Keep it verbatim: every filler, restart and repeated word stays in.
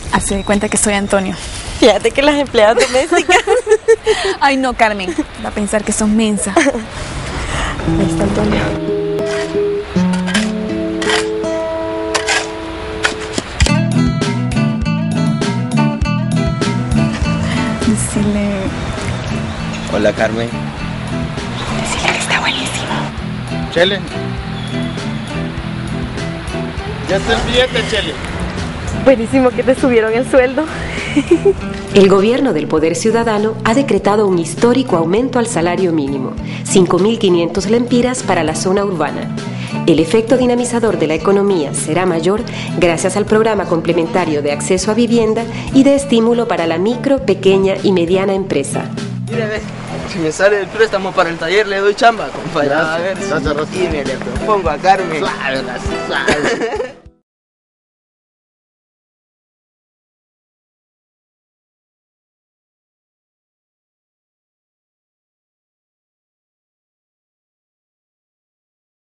Hace de cuenta que soy Antonio. Fíjate que las empleadas domésticas. Ay, no, Carmen. Va a pensar que sos mensa. Ahí está Antonio. Decirle... Hola, Carmen. Decirle que está buenísimo. Chele. Ya está el billete, Chele. Buenísimo que te subieron el sueldo. El gobierno del Poder Ciudadano ha decretado un histórico aumento al salario mínimo, cinco mil quinientas lempiras para la zona urbana. El efecto dinamizador de la economía será mayor gracias al programa complementario de acceso a vivienda y de estímulo para la micro, pequeña y mediana empresa. Mire, ve, si me sale el préstamo para el taller le doy chamba, compadre. Gracias, A ver, gracias, gracias. y me le propongo a Carmen. Suave, suave.